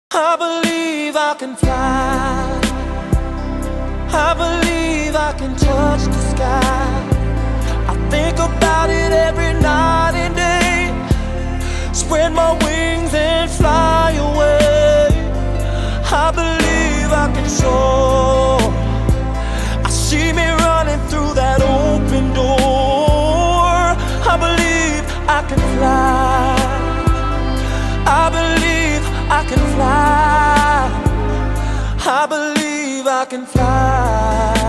I believe I can fly. I believe I can touch the sky. I think about it every night and day. Spread my wings and fly away. I believe I can soar. I see me running through that open door. I believe I can fly. I believe I can fly. I believe I can fly.